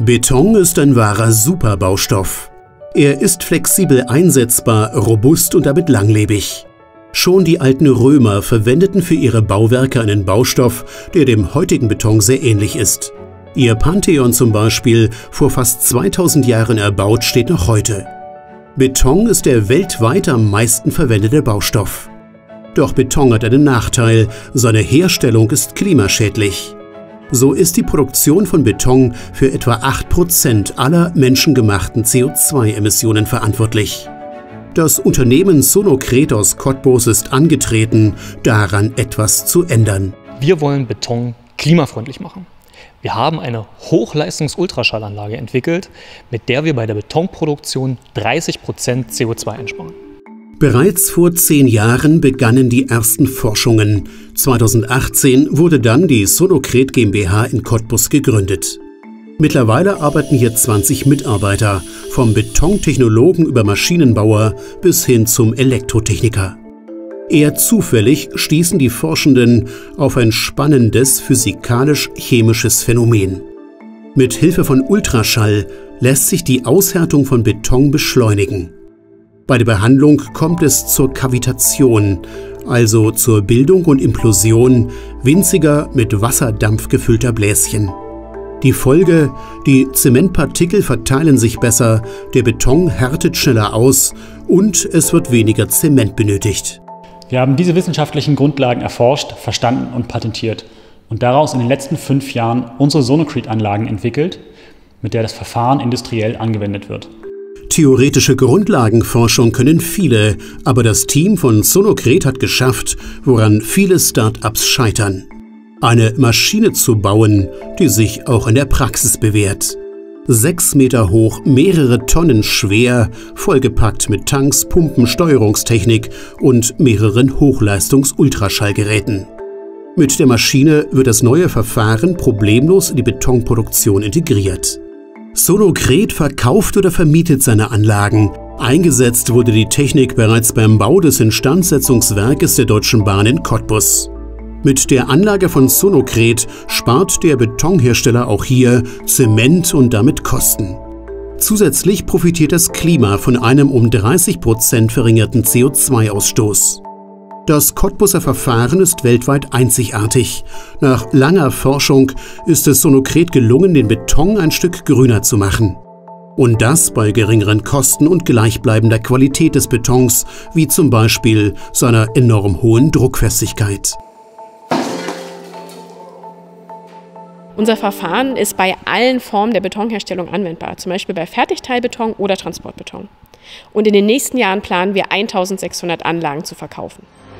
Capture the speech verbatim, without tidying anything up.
Beton ist ein wahrer Superbaustoff. Er ist flexibel einsetzbar, robust und damit langlebig. Schon die alten Römer verwendeten für ihre Bauwerke einen Baustoff, der dem heutigen Beton sehr ähnlich ist. Ihr Pantheon zum Beispiel, vor fast zweitausend Jahren erbaut, steht noch heute. Beton ist der weltweit am meisten verwendete Baustoff. Doch Beton hat einen Nachteil: seine Herstellung ist klimaschädlich. So ist die Produktion von Beton für etwa acht Prozent aller menschengemachten C O zwei Emissionen verantwortlich. Das Unternehmen Sonocret aus Cottbus ist angetreten, daran etwas zu ändern. Wir wollen Beton klimafreundlich machen. Wir haben eine Hochleistungs-Ultraschallanlage entwickelt, mit der wir bei der Betonproduktion dreißig Prozent C O zwei einsparen. Bereits vor zehn Jahren begannen die ersten Forschungen. zweitausendachtzehn wurde dann die Sonocret GmbH in Cottbus gegründet. Mittlerweile arbeiten hier zwanzig Mitarbeiter, vom Betontechnologen über Maschinenbauer bis hin zum Elektrotechniker. Eher zufällig stießen die Forschenden auf ein spannendes physikalisch-chemisches Phänomen. Mit Hilfe von Ultraschall lässt sich die Aushärtung von Beton beschleunigen. Bei der Behandlung kommt es zur Kavitation, also zur Bildung und Implosion winziger, mit Wasserdampf gefüllter Bläschen. Die Folge: die Zementpartikel verteilen sich besser, der Beton härtet schneller aus und es wird weniger Zement benötigt. Wir haben diese wissenschaftlichen Grundlagen erforscht, verstanden und patentiert und daraus in den letzten fünf Jahren unsere Sonocret-Anlagen entwickelt, mit der das Verfahren industriell angewendet wird. Theoretische Grundlagenforschung können viele, aber das Team von Sonocret hat geschafft, woran viele Start-ups scheitern: eine Maschine zu bauen, die sich auch in der Praxis bewährt. Sechs Meter hoch, mehrere Tonnen schwer, vollgepackt mit Tanks, Pumpen, Steuerungstechnik und mehreren Hochleistungs-Ultraschallgeräten. Mit der Maschine wird das neue Verfahren problemlos in die Betonproduktion integriert. Sonocret verkauft oder vermietet seine Anlagen. Eingesetzt wurde die Technik bereits beim Bau des Instandsetzungswerkes der Deutschen Bahn in Cottbus. Mit der Anlage von Sonocret spart der Betonhersteller auch hier Zement und damit Kosten. Zusätzlich profitiert das Klima von einem um dreißig Prozent verringerten C O zwei Ausstoß. Das Cottbuser Verfahren ist weltweit einzigartig. Nach langer Forschung ist es Sonocret gelungen, den Beton ein Stück grüner zu machen. Und das bei geringeren Kosten und gleichbleibender Qualität des Betons, wie zum Beispiel seiner enorm hohen Druckfestigkeit. Unser Verfahren ist bei allen Formen der Betonherstellung anwendbar, zum Beispiel bei Fertigteilbeton oder Transportbeton. Und in den nächsten Jahren planen wir eintausendsechshundert Anlagen zu verkaufen.